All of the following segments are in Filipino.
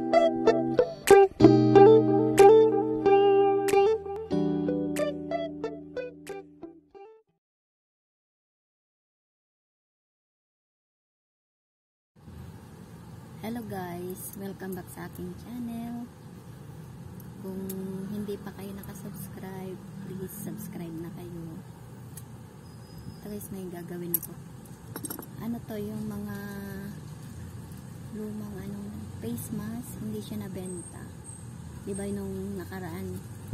Hello guys, welcome back sa aking channel. Kung hindi pa kayo nakasubscribe, please subscribe na kayo. Ito guys, may gagawin ako. Ano to, yung mga lumang face mask, hindi siya nabenta. Diba nung nakaraan,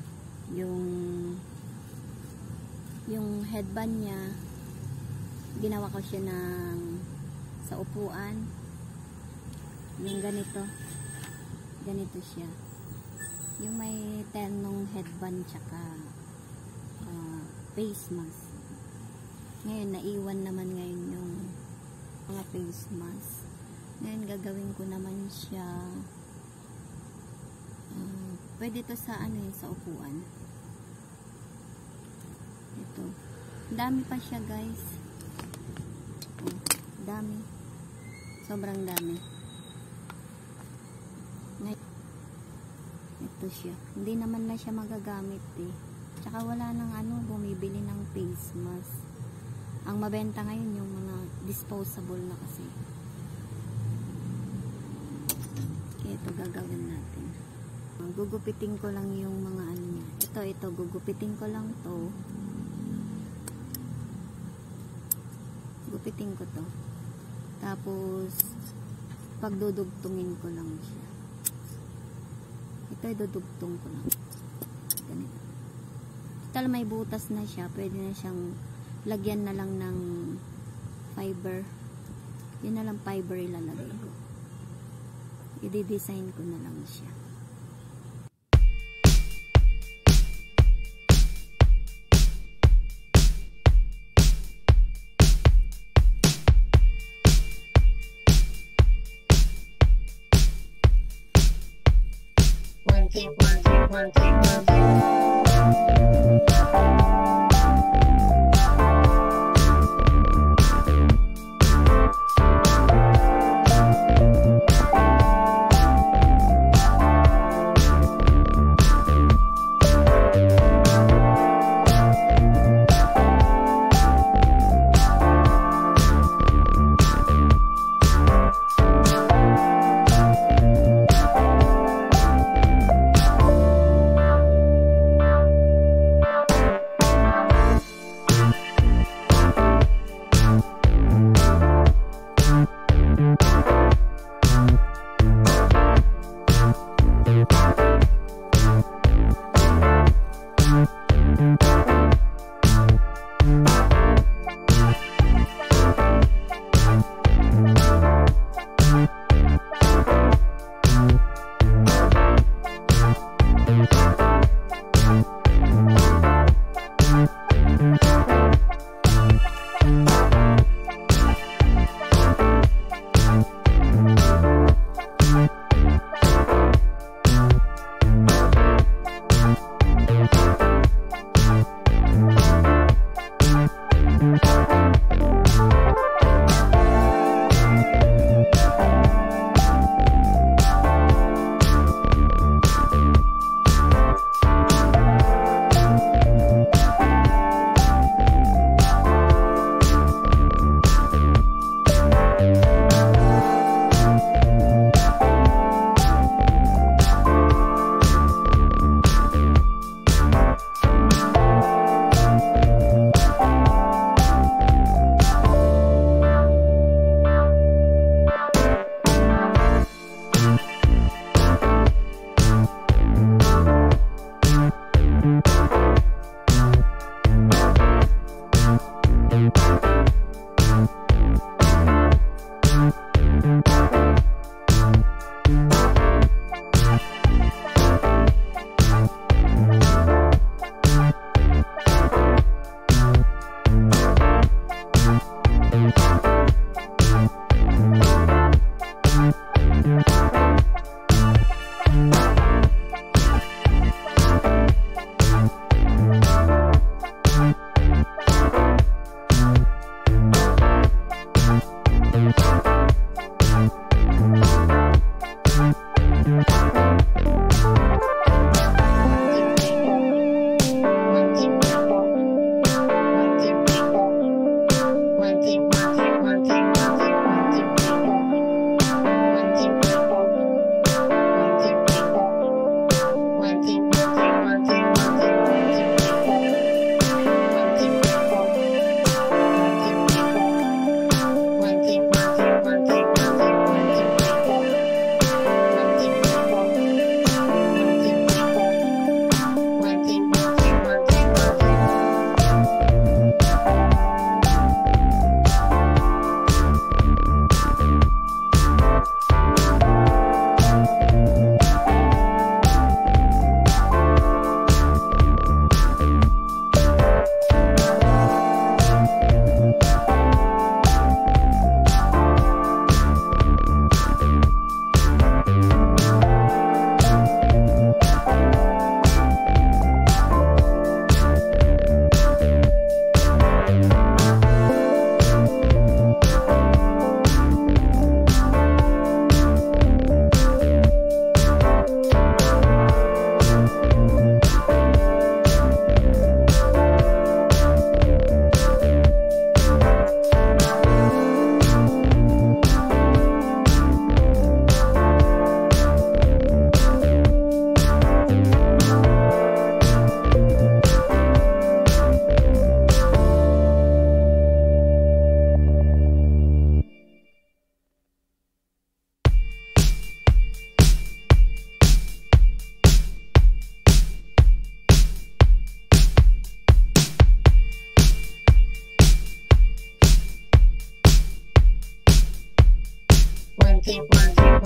yung headband niya, ginawa ko siya sa upuan. Yung ganito siya, yung may tenong headband tsaka face mask. Ngayon naiwan naman yung mga face mask. Ngayon gagawin ko naman siya, pwede to sa sa upuan. Ito, dami pa siya guys. Dami, sobrang dami. Ito siya. Hindi naman na siya magagamit eh. Tsaka wala nang bumibili ng face mask. Ang mabenta ngayon yung mga disposable na kasi. Kaya ito gagawin natin. Gugupitin ko lang yung mga niya. Ito, gugupitin ko lang to. Gupitin ko to. Tapos pagdudugtungin ko lang siya. Ito ay dudugtong ko lang. Ganito. Total may butas na siya. Pwede na siyang lagyan na lang ng fiber. Yun na lang fiber ilalagay ko. I-design ko na lang siya. One,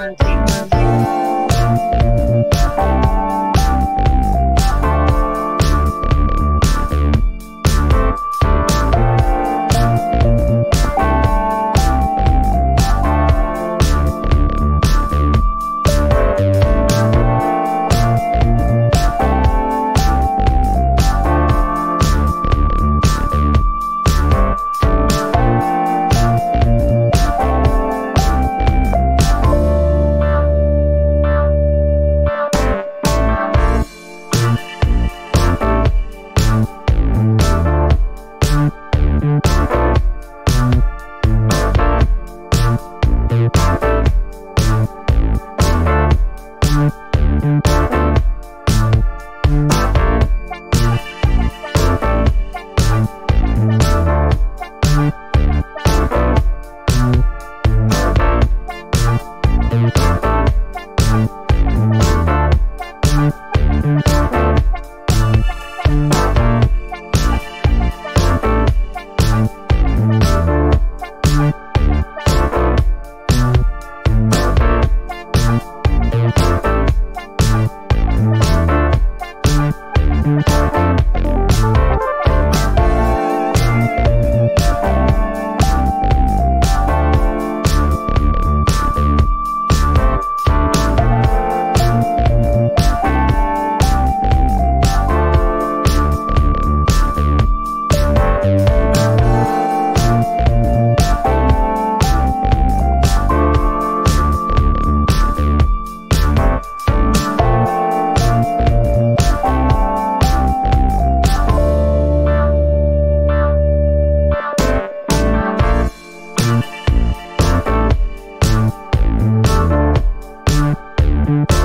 you.